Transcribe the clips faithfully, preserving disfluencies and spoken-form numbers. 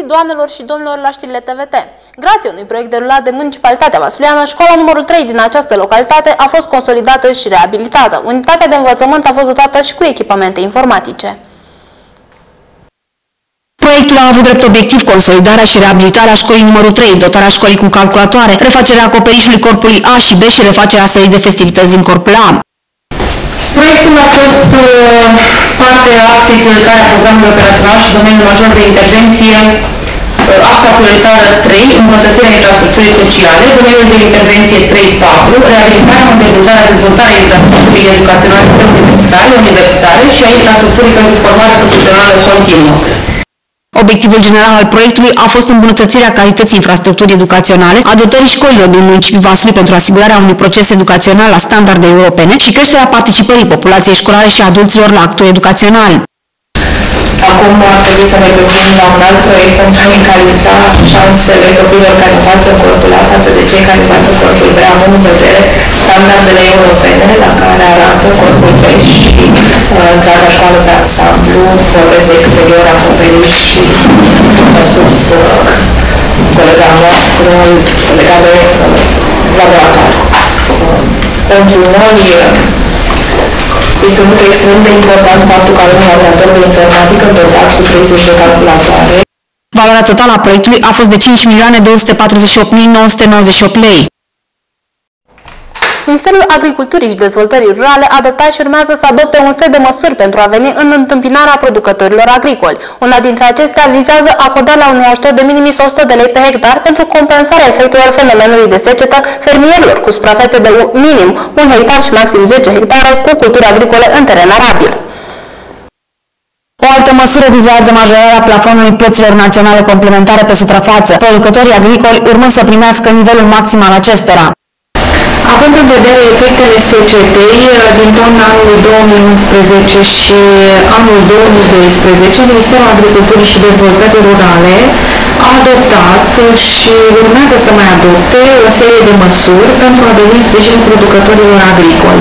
doamnelor și domnilor la știrile T V T. Grație unui proiect derulat de Municipalitatea Vasuliană, școala numărul trei din această localitate a fost consolidată și reabilitată. Unitatea de învățământ a fost dotată și cu echipamente informatice. Proiectul a avut drept obiectiv consolidarea și reabilitarea școlii numărul trei, dotarea școlii cu calculatoare, refacerea acoperișului corpului A și B și refacerea sălii de festivități din corpul A. Proiectul a fost uh, parte a axei prioritare a programului operațional și domeniul major de intervenție, uh, axa prioritară trei, îmbunătățirea infrastructurii sociale, domeniul de intervenție trei patru, reabilitarea, modernizarea, dezvoltarea infrastructurii educaționale universitare, universitare și a infrastructurii pentru formare profesională continuă. Obiectivul general al proiectului a fost îmbunătățirea calității infrastructurii educaționale, a dotării școlilor din municipiul Vaslui pentru asigurarea unui proces educațional la standarde europene și creșterea participării populației școlare și adulților la actul educațional. Acum ar trebui să ne gândim la un alt proiect pentru a egalisa șansele copiilor care învață corpul A față de cei care învață corpul B, având în vedere standardele europene la care arată corpul B și uh, întreaga școală pe ansamblu, vorbesc de exterior, acoperiș și, cum a spus uh, colega noastră, colega de uh, laborator. Uh, pentru noi, uh, este un lucru extrem de important faptul că avem un laborator de informatică dotat cu treizeci de calculatoare. Valoarea totală a proiectului a fost de cinci milioane două sute patruzeci și opt mii nouă sute nouăzeci și opt lei. Ministerul Agriculturii și Dezvoltării Rurale a adoptat și urmează să adopte un set de măsuri pentru a veni în întâmpinarea producătorilor agricoli. Una dintre acestea vizează acordarea unui ajutor de minimis o sută de lei pe hectar pentru compensarea efectelor fenomenului de secetă fermierilor cu suprafețe de minim un hectar și maxim zece hectare cu culturi agricole în teren arabil. O altă măsură vizează majorarea plafonului plăților naționale complementare pe suprafață. Producătorii agricoli urmând să primească nivelul maxim al acestora. Având în vedere efectele secetei din toamna anului două mii unsprezece și anul două mii doisprezece, Ministerul Agriculturii și Dezvoltării Rurale a adoptat și urmează să mai adopte o serie de măsuri pentru a veni în sprijinul producătorilor agricoli.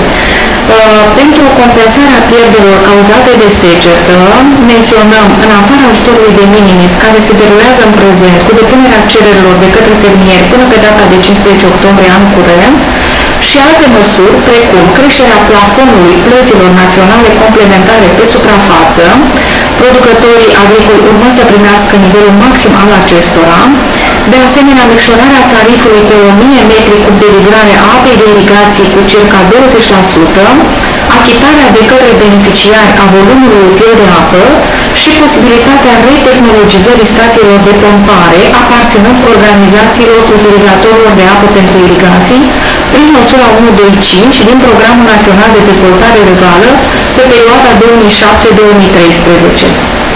Pentru compensarea pierderilor cauzate de secetă, menționăm, în afara ajutorului de minimis, care se derulează în prezent cu depunerea cererilor de către fermieri până pe data de cincisprezece octombrie anul curent, și alte măsuri, precum creșterea plafonului plăților naționale complementare pe suprafață, producătorii agricoli urmă să primească nivelul maxim al acestora, de asemenea micșorarea tarifului pe o mie metri cub de livrare a apei de irigație cu circa douăzeci la sută, achitarea de către beneficiari a volumului util de apă și posibilitatea retehnologizării stațiilor de pompare aparținând organizațiilor utilizatorilor de apă pentru irigații prin măsura o sută douăzeci și cinci din Programul Național de Dezvoltare Rurală pe perioada două mii șapte două mii treisprezece.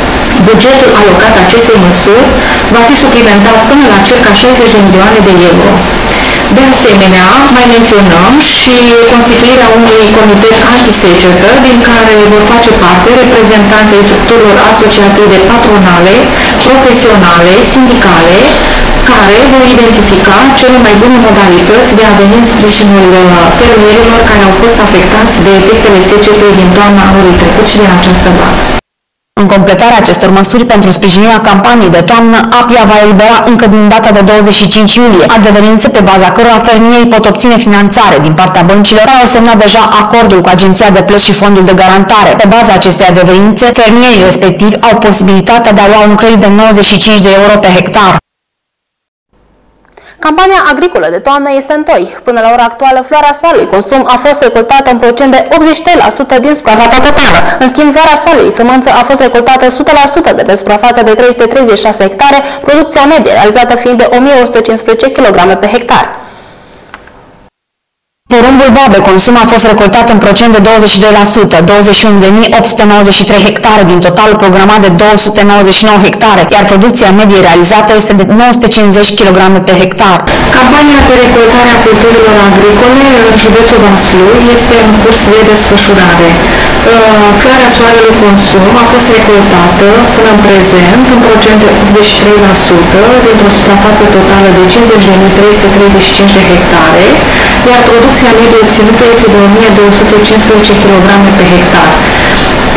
Bugetul alocat acestei măsuri va fi suplimentat până la circa șaizeci de milioane de euro. De asemenea, mai menționăm și constituirea unui comitet antisecetă, din care vor face parte reprezentanții structurilor asociative patronale, profesionale, sindicale, care vor identifica cele mai bune modalități de a veni în sprijinul fermierilor care au fost afectați de efectele secetei din toamna anului trecut și din această vară. În completarea acestor măsuri pentru sprijinirea campaniei de toamnă, A P I A va elibera încă din data de douăzeci și cinci iulie, adeverință pe baza cărora fermierii pot obține finanțare din partea băncilor care au semnat deja acordul cu Agenția de Plăți și Fondul de Garantare. Pe baza acestei adeverințe, fermierii respectivi au posibilitatea de a lua un credit de nouăzeci și cinci de euro pe hectar. Campania agricolă de toamnă este în toi. Până la ora actuală, floarea soarelui consum a fost recoltată în procent de optzeci și trei la sută din suprafața totală. În schimb, floarea soarelui sămânță a fost recoltată o sută la sută de pe suprafața de trei sute treizeci și șase hectare, producția medie realizată fiind de o mie o sută cincisprezece kilograme pe hectar. Porumbul boabe consum a fost recoltat în procent de douăzeci și doi la sută, douăzeci și unu de mii opt sute nouăzeci și trei hectare din totalul programat de două sute nouăzeci și nouă hectare, iar producția medie realizată este de nouă sute cincizeci kilograme pe hectar. Campania de recoltare a culturilor agricole în județul Vaslui este în curs de desfășurare. Floarea soarelui consum a fost recoltată până în prezent în procent de optzeci și trei la sută dintr-o suprafață totală de cincizeci de mii trei sute treizeci și cinci de hectare, iar producția medie obținută este de o mie două sute cincisprezece kilograme pe hectar.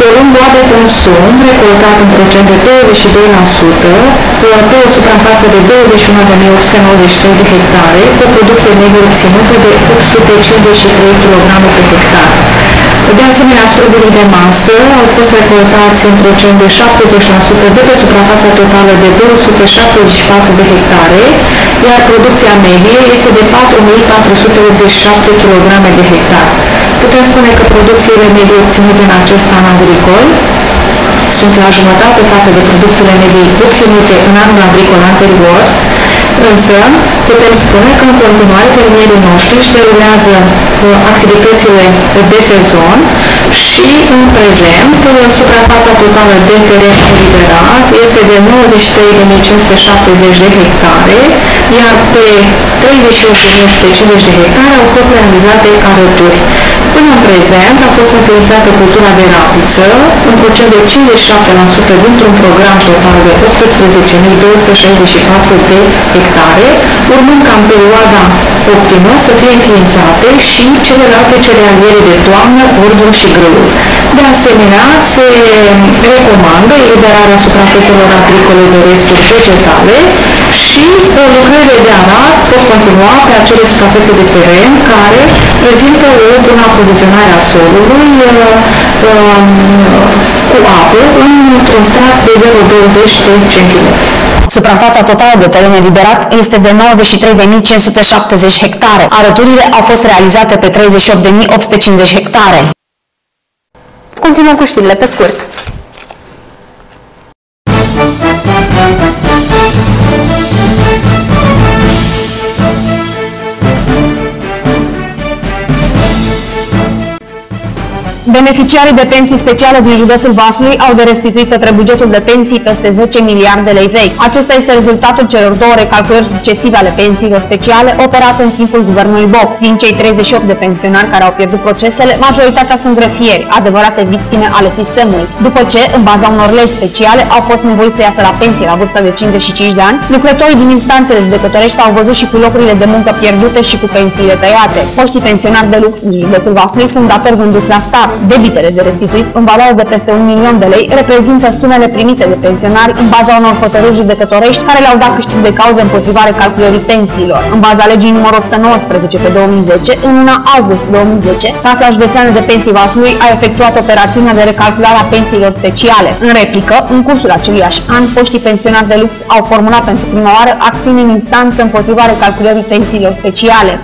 luăm boa de consum, recoltat în procent de douăzeci și doi la sută, pe o suprafață de douăzeci și unu de mii opt sute nouăzeci și trei de hectare, cu o producție medie obținută de opt sute cincizeci și trei kilograme pe hectar. De asemenea, strugurii de masă au fost recoltați în procent de șaptezeci la sută de pe suprafața totală de două sute șaptezeci și patru de hectare, iar producția medie este de patru mii patru sute optzeci și șapte kilograme de hectar. Putem spune că producțiile medii obținute în acest an agricol sunt la jumătate față de producțiile medii obținute în anul agricol anterior, însă putem spune că în continuare fermierii noștri își derulează activitățile de sezon și în prezent suprafața totală de teren eliberat este de nouăzeci și trei de mii cinci sute șaptezeci de hectare, iar pe treizeci și opt de mii opt sute cincizeci de hectare au fost realizate arături. Până în prezent a fost înființată cultura de rapiță în procent de cincizeci și șapte la sută dintr-un program total de optsprezece mii două sute șaizeci și patru de hectare, urmând ca în perioada optimă să fie înființate și celelalte cerealiere de toamnă, orzul și grâul. De asemenea, se recomandă eliberarea suprafețelor agricole de resturi vegetale și lucrările de arat pot continua pe acele suprafețe de teren care prezintă o bună aprovizionare a solului cu apă într-un strat de zero virgulă douăzeci de centimetri. Suprafața totală de teren eliberat este de nouăzeci și trei de mii cinci sute șaptezeci hectare. Arăturile au fost realizate pe treizeci și opt de mii opt sute cincizeci hectare. Continuăm cu știrile pe scurt. Beneficiarii de pensii speciale din județul Vaslui au de restituit către bugetul de pensii peste zece miliarde lei vechi. Acesta este rezultatul celor două recalculări succesive ale pensiilor speciale operate în timpul guvernului Boc. Din cei treizeci și opt de pensionari care au pierdut procesele, majoritatea sunt grefieri, adevărate victime ale sistemului. După ce, în baza unor legi speciale, au fost nevoiți să iasă la pensie la vârsta de cincizeci și cinci de ani, lucrătorii din instanțele judecătorești s-au văzut și cu locurile de muncă pierdute și cu pensiile tăiate. Foștii pensionari de lux din județul Vaslui sunt datori vânduți la stat. Debitele de restituit în valoare de peste un milion de lei reprezintă sumele primite de pensionari în baza unor hotărâri judecătorești care le-au dat câștig de cauză împotriva recalculării pensiilor. În baza legii numărul o sută nouăsprezece pe două mii zece, în luna august două mii zece, Casa Județeană de Pensii Vaslui a efectuat operațiunea de recalculare a pensiilor speciale. În replică, în cursul aceluiași an, foștii pensionari de lux au formulat pentru prima oară acțiuni în instanță împotriva recalculării pensiilor speciale.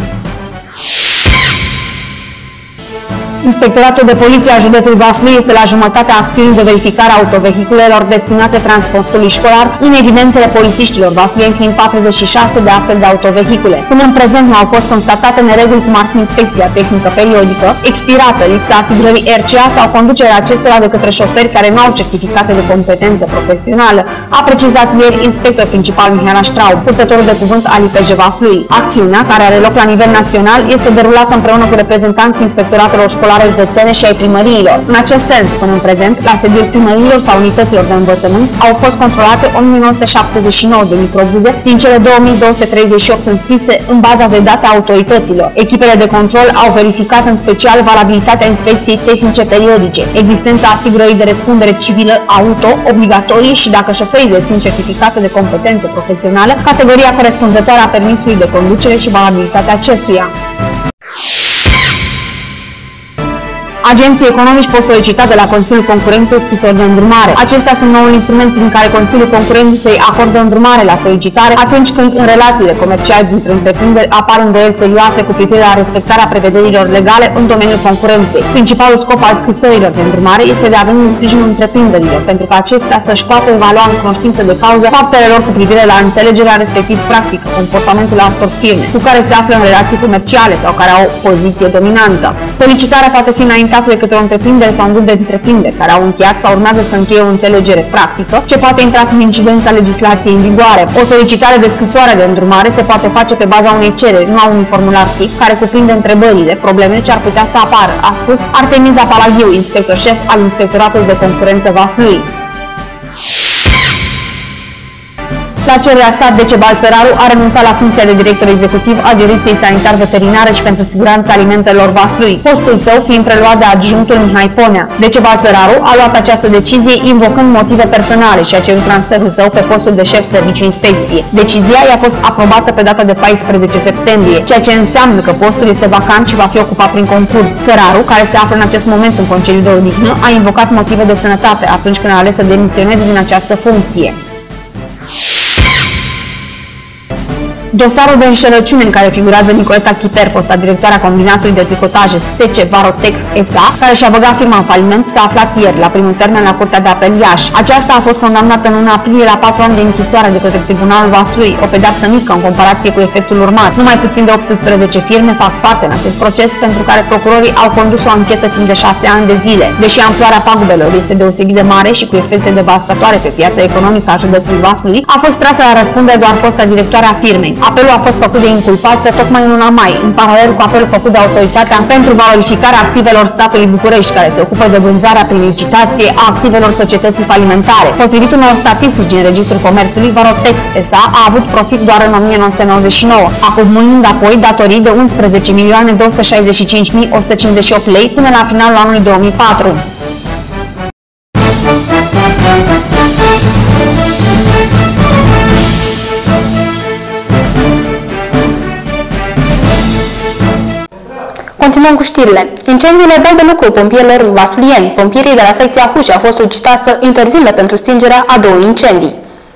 Inspectoratul de Poliție a județului Vaslui este la jumătatea acțiunii de verificare a autovehiculelor destinate transportului școlar, în evidențele polițiștilor vasluieni fiind patruzeci și șase de astfel de autovehicule. Până în prezent nu au fost constatate nereguli cum ar fi inspecția tehnică periodică, expirată, lipsa asigurării R C A sau conducerea acestora de către șoferi care nu au certificate de competență profesională, a precizat ieri inspector principal Mihaela Straub, purtătorul de cuvânt al I P J Vaslui. Acțiunea, care are loc la nivel național, este derulată împreună cu reprezentanții inspectoratelor școlare județene și ai primăriilor. În acest sens, până în prezent, la sediul primăriilor sau unităților de învățământ au fost controlate o mie nouă sute șaptezeci și nouă de microbuze din cele două mii două sute treizeci și opt înscrise în baza de date a autorităților. Echipele de control au verificat în special valabilitatea inspecției tehnice periodice, existența asigurării de răspundere civilă auto obligatorie și dacă șoferii dețin certificate de competență profesională, categoria corespunzătoare a permisului de conducere și valabilitatea acestuia. Agenții economici pot solicita de la Consiliul Concurenței scrisori de îndrumare. Acestea sunt noul instrument prin care Consiliul Concurenței acordă îndrumare la solicitare atunci când în relațiile comerciale dintre întreprinderi apar îndoieli serioase cu privire la respectarea prevederilor legale în domeniul concurenței. Principalul scop al scrisorilor de îndrumare este de a veni în sprijinul întreprinderilor, pentru că acestea să-și poată evalua în cunoștință de cauză faptele lor cu privire la înțelegerea respectiv practică, comportamentul altor firme cu care se află în relații comerciale sau care au o poziție dominantă. Solicitarea poate fi înaintată de către o întreprindere sau un grup de întreprinderi care au încheiat sau urmează să încheie o înțelegere practică ce poate intra sub incidența legislației în vigoare. O solicitare de scrisoare de îndrumare se poate face pe baza unei cereri, nu a unui formular tip care cuprinde întrebările, problemele ce ar putea să apară, a spus Artemiza Palaghiu, inspector șef al Inspectoratului de Concurență Vaslui. la cererea sa, Decebal Săraru a renunțat la funcția de director executiv al Direcției Sanitar-Veterinare și pentru Siguranța Alimentelor Vaslui, postul său fiind preluat de adjunctul Mihai Ponea. Decebal Săraru a luat această decizie invocând motive personale și a cerut transferul său pe postul de șef serviciu inspecție. Decizia i-a fost aprobată pe data de paisprezece septembrie, ceea ce înseamnă că postul este vacant și va fi ocupat prin concurs. Săraru, care se află în acest moment în concediu de odihnă, a invocat motive de sănătate atunci când a ales să demisioneze din această funcție. Dosarul de înșelăciune în care figurează Nicoleta Chiper, fosta directoarea combinatului de tricotaje S C Varotex S A, care și-a băgat firma în faliment, s-a aflat ieri la primul termen la Curtea de Apel Iași. Aceasta a fost condamnată în luna aprilie la patru ani de închisoare de către Tribunalul Vaslui, o pedeapsă mică în comparație cu efectul urmat. Numai puțin de optsprezece firme fac parte în acest proces, pentru care procurorii au condus o anchetă timp de șase ani de zile. Deși amploarea pagubelor este deosebit de mare și cu efecte devastatoare pe piața economică a județului Vaslui, a fost trasă la răspundere doar fosta directoare a firmei. Apelul a fost făcut de inculpată tocmai în luna mai, în paralel cu apelul făcut de Autoritatea pentru Valorificarea Activelor Statului București, care se ocupă de vânzarea prin licitație a activelor societății falimentare. Potrivit unor statistici din Registrul Comerțului, Varotex S A a avut profit doar în o mie nouă sute nouăzeci și nouă, acumulând apoi datorii de unsprezece milioane două sute șaizeci și cinci mii o sută cincizeci și opt lei până la finalul anului două mii patru. Continuăm cu știrile. Incendiile dau de lucru pompierilor vasluieni. Pompierii de la secția Huși au fost solicitați să intervină pentru stingerea a două incendii.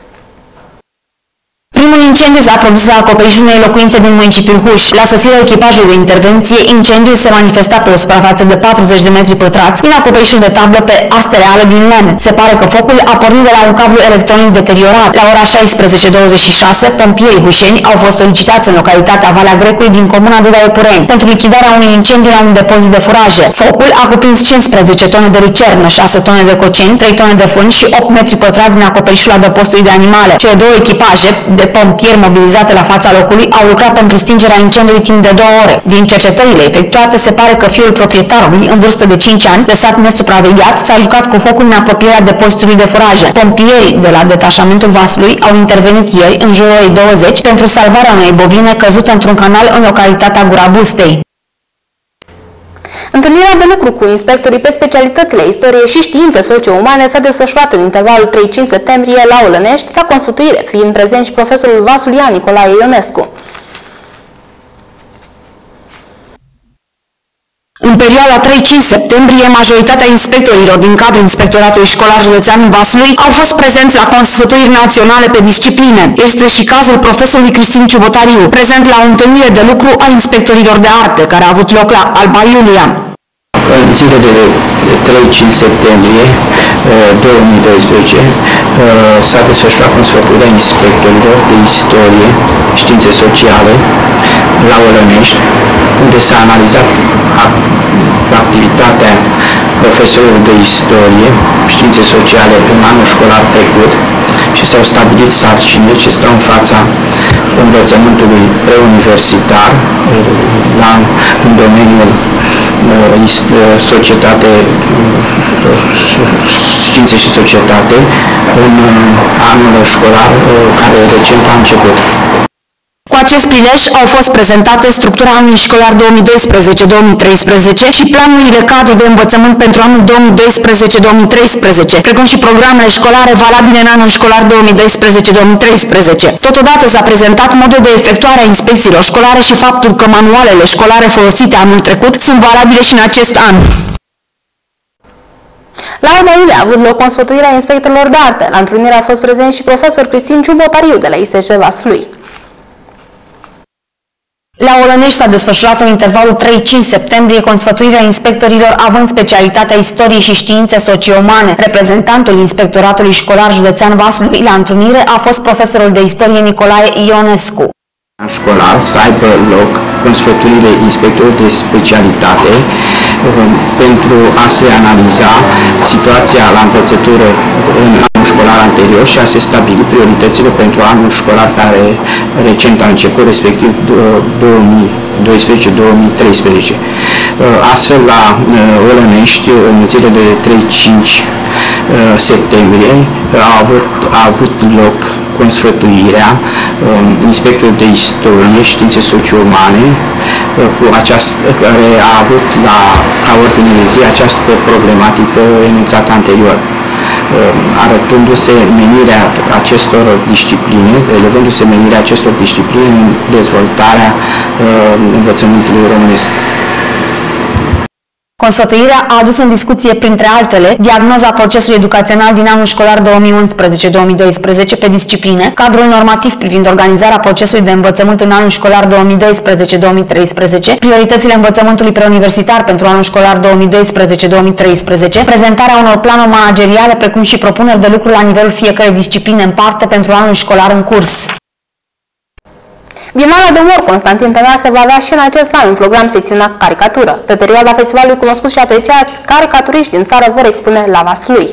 Primul incendiu s-a produs la acoperișul unei locuințe din municipiul Huș. La sosirea echipajului de intervenție, incendiul se manifesta pe o suprafață de patruzeci de metri pătrați din acoperișul de tablă pe astă reală din lemn. Se pare că focul a pornit de la un cablu electronic deteriorat. La ora șaisprezece douăzeci și șase, pompierii hușeni au fost solicitați în localitatea Valea Grecului din comuna Duda Epureni pentru lichidarea unui incendiu la un depozit de furaje. Focul a cuprins cincisprezece tone de lucernă, șase tone de coceni, trei tone de fân și opt metri pătrați din acoperișul adăpostului de animale. Cele două echipaje de pompieri mobilizate la fața locului au lucrat pentru stingerea incendiului timp de două ore. Din cercetările efectuate, se pare că fiul proprietarului, în vârstă de cinci ani, lăsat nesupravegheat, s-a jucat cu focul în apropierea depozitului de furaje. Pompierii de la detașamentul Vaslui au intervenit ieri, în jurul orei douăzeci, pentru salvarea unei bovine căzută într-un canal în localitatea Gura Bustei. Întâlnirea de lucru cu inspectorii pe specialitățile istorie și științe socio-umane s-a desfășurat în intervalul trei cinci septembrie la Olănești, la consfătuire, fiind prezent și profesorul Vasulian Nicolae Ionescu. În perioada trei cinci septembrie, majoritatea inspectorilor din cadrul Inspectoratului Școlar Județean Vaslui au fost prezenți la consfătuiri naționale pe discipline. Este și cazul profesorului Cristin Ciubotariu, prezent la o întâlnire de lucru a inspectorilor de arte, care a avut loc la Alba Iulia. În zilele de trei cinci septembrie două mii doisprezece s-a desfășurat consfătuirea inspectorilor de istorie, științe sociale la Olănești, unde s-a analizat activitatea profesorului de istorie, științe sociale în anul școlar trecut și s-au stabilit sarcini ce stau în fața învățământului preuniversitar la, în domeniul societate, științe și societate în anul școlar care recent a început. Cu acest prilej au fost prezentate structura anului școlar două mii doisprezece două mii treisprezece și planurile cadru de învățământ pentru anul două mii doisprezece două mii treisprezece, precum și programele școlare valabile în anul școlar două mii doisprezece două mii treisprezece. Totodată s-a prezentat modul de efectuare a inspecțiilor școlare și faptul că manualele școlare folosite anul trecut sunt valabile și în acest an. La Alba Iulia a avut loc consfătuirea inspectorilor de arte. La întrunire a fost prezent și profesor Cristin Ciubotariu de la I S C Vaslui. La Olănești s-a desfășurat în intervalul trei cinci septembrie consfătuirea inspectorilor având specialitatea istorie și științe socio-umane. Reprezentantul Inspectoratului Școlar Județean Vaslui la întrunire a fost profesorul de istorie Nicolae Ionescu. În școlar să aibă loc consfătuirile inspectorilor de specialitate pentru a se analiza situația la învățătură în anul școlar anterior și a se stabili prioritățile pentru anul școlar care recent a început, respectiv două mii doisprezece două mii treisprezece. Astfel, la Olănești, în zilele trei cinci septembrie, a avut, a avut loc consfătuirea inspectorului de istorie, științe socio-umane, cu această, care a avut la, la ordine de zi această problematică enunțată anterior, arătându-se menirea acestor discipline, relevându-se menirea acestor discipline în dezvoltarea învățământului românesc. Consfătuirea a adus în discuție, printre altele, diagnoza procesului educațional din anul școlar două mii unsprezece două mii doisprezece pe discipline, cadrul normativ privind organizarea procesului de învățământ în anul școlar două mii doisprezece două mii treisprezece, prioritățile învățământului preuniversitar pentru anul școlar două mii doisprezece două mii treisprezece, prezentarea unor planuri manageriale, precum și propuneri de lucru la nivelul fiecărei discipline în parte pentru anul școlar în curs. Bienala de umor Constantin Tănase va avea și în acest an în program secțiunea caricatură. Pe perioada festivalului, cunoscuți și apreciați caricaturiști din țară vor expune la Vaslui.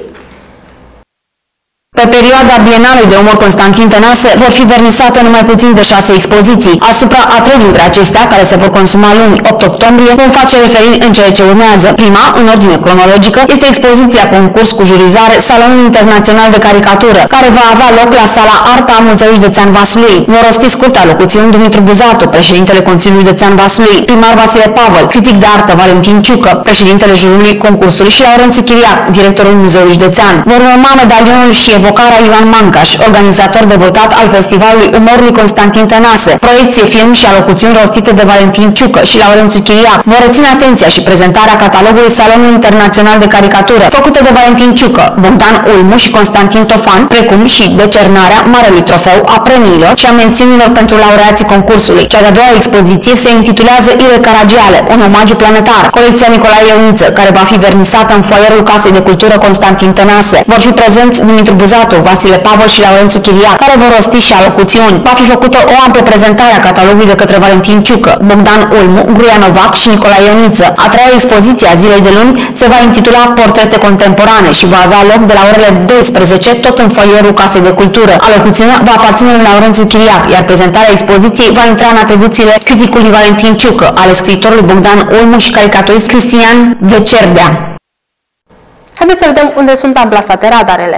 Pe perioada Bienalei de umor Constantin Tănase vor fi vernisate numai puțin de șase expoziții. Asupra a trei dintre acestea, care se vor consuma luni opt octombrie, vom face referiri în cele ce urmează. Prima, în ordine cronologică, este expoziția concurs cu jurizare Salonul Internațional de Caricatură, care va avea loc la sala Arta a Muzeului Județean Vaslui. Vor rosti scurte alocuțiuni Dumitru Buzatu, președintele Consiliului Județean Vaslui, primar Vasile Pavel, critic de artă Valentin Ciucă, președintele jurului concursului și Laurențiu Chiriac, directorul Muzeului Județean. Vor urma medalionul și evocarea Ioan Mancaș, organizator devotat al Festivalului Umorului Constantin Tănase, proiecție, film și alocuțiuni rostite de Valentin Ciucă și Laurențiu Chiriac. Vor reține atenția și prezentarea catalogului Salonului Internațional de Caricatură, făcută de Valentin Ciucă, Bogdan Ulmu și Constantin Tofan, precum și decernarea Marelui Trofeu a premiilor și a mențiunilor pentru laureații concursului. Cea de-a doua expoziție se intitulează Ile Caragiale, un omagiu planetar, colecția Nicolae Ioniță, care va fi vernisată în foaierul Casei de Cultură Constantin Tănase. Vor fi prezenți Dumitru Buzatu, Vasile Pavel și Laurențiu Chiriac, care vor rosti și alocuțiuni. Va fi făcută o amplă prezentare a catalogului de către Valentin Ciucă, Bogdan Ulmu, Gruia Novac și Nicolae Ioniță. A treia expoziție a zilei de luni se va intitula Portrete contemporane și va avea loc de la orele douăsprezece, tot în foaierul Casei de Cultură. Alocuțiunea va aparține lui Laurențiu Chiriac, iar prezentarea expoziției va intra în atribuțiile criticului Valentin Ciucă, ale scriitorului Bogdan Ulmu și caricaturist Cristian Vecerdea. Haideți să vedem unde sunt amplasate radarele.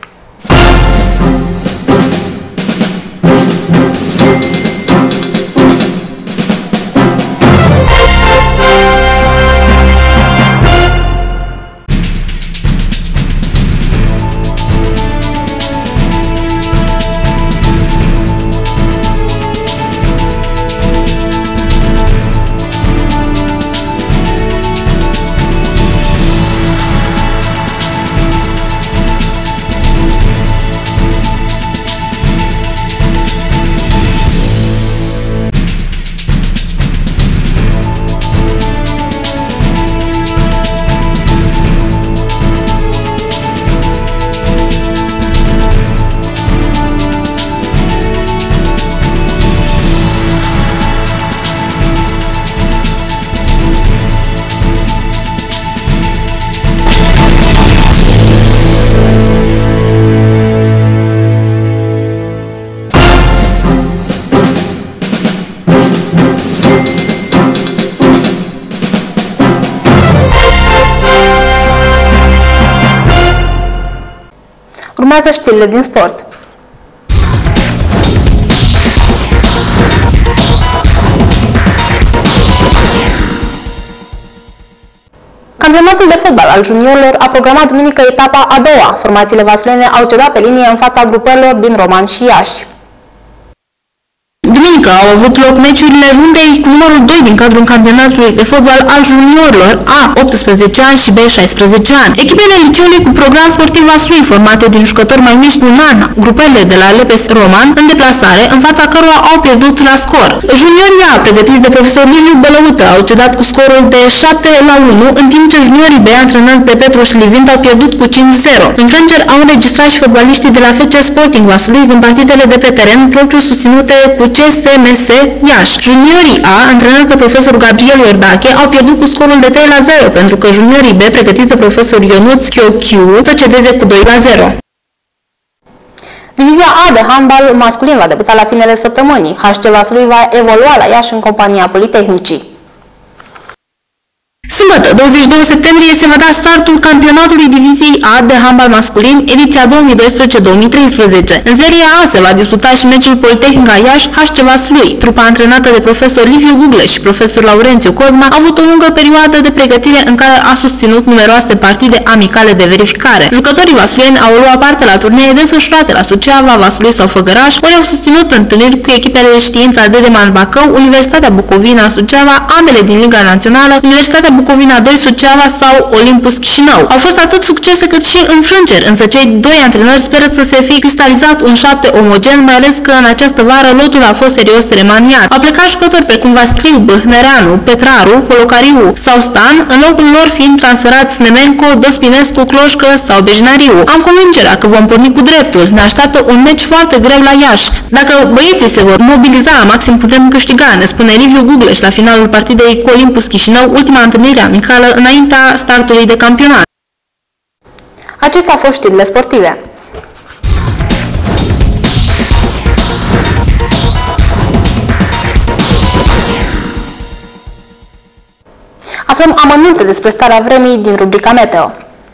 Urmează știrile din sport. Campionatul de fotbal al juniorilor a programat duminică etapa a doua. Formațiile vasluiene au cedat pe linie în fața grupărilor din Roman și Iași. Duminică au avut loc meciurile rundei cu numărul doi din cadrul campionatului de fotbal al juniorilor A optsprezece ani și B șaisprezece ani. Echipele liceului cu program sportiv Vaslui, formate din jucători mai mici de un an, grupările de la Lepes Roman, în deplasare, în fața cărora au pierdut la scor. Juniorii A, pregătiți de profesor Liviu Bălăută, au cedat cu scorul de șapte la unu, în timp ce juniorii B, antrenați de Petru și Livind, au pierdut cu cinci zero. Înfrângeri au înregistrat și fotbaliștii de la F C Sporting Vaslui în partidele de pe teren propriu susținute cu C S M S Iași. Juniorii A, antrenați de profesor Gabriel Iordache, au pierdut cu scorul de trei la zero, pentru că juniorii B, pregătiți de profesor Ionuț Chiochiu, să cedeze cu doi la zero. Divizia A de handbal masculin va debuta la finele săptămânii. H C Vaslui va evolua la Iași în compania Politehnicii. Sâmbătă, douăzeci și doi septembrie, se va da startul campionatului Diviziei A de handbal masculin, ediția două mii doisprezece două mii treisprezece. În seria A se va disputa și meciul Politehnica Iași H C Vaslui. Trupa antrenată de profesor Liviu Gugle și profesor Laurențiu Cozma a avut o lungă perioadă de pregătire în care a susținut numeroase partide amicale de verificare. Jucătorii vasluieni au luat parte la turnee desfășurate la Suceava, Vaslui sau Făgăraș, ori au susținut întâlniri cu echipele de știință Dedeman Bacău, Universitatea Bucovina Suceava, ambele din Liga Națională, Universitatea Bucovina doi Suceava sau Olympus Chișinău. Au fost atât succese cât și înfrângeri, însă cei doi antrenori speră să se fie cristalizat un șapte omogen, mai ales că în această vară lotul a fost serios remaniat. Au plecat jucători precum Vasiliu, Băhnereanu, Petraru, Volocariu sau Stan, în locul lor fiind transferați Nemenco, Dospinescu, Cloșcă sau Bejnariu. Am convingerea că vom porni cu dreptul. Ne așteaptă un meci foarte greu la Iași. Dacă băieții se vor mobiliza la maxim, putem câștiga, ne spune Liviu Gugleș la finalul partidei cu Olympus Chișinău, ultima întâlnire amicală înaintea startului de campionat. Acestea au fost știrile sportive. Aflăm amănunte despre starea vremii din rubrica Meteo.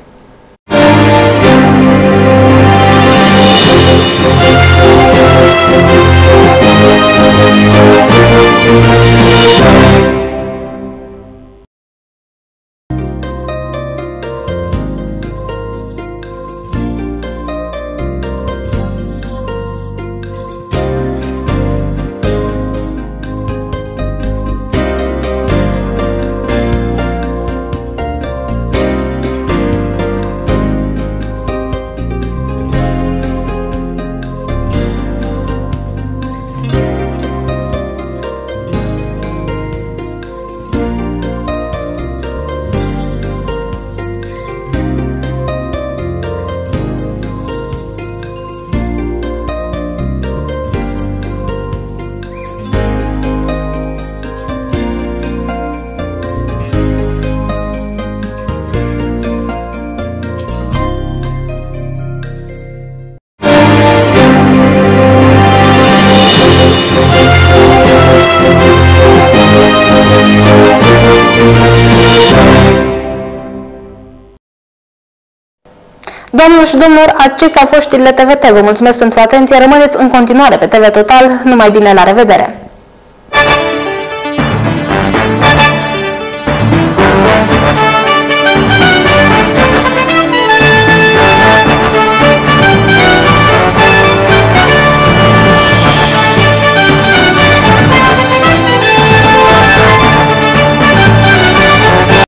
Doamnelor și domnilor, acestea au fost știrile T V T. Vă mulțumesc pentru atenție. Rămâneți în continuare pe T V Total. Numai bine, la revedere!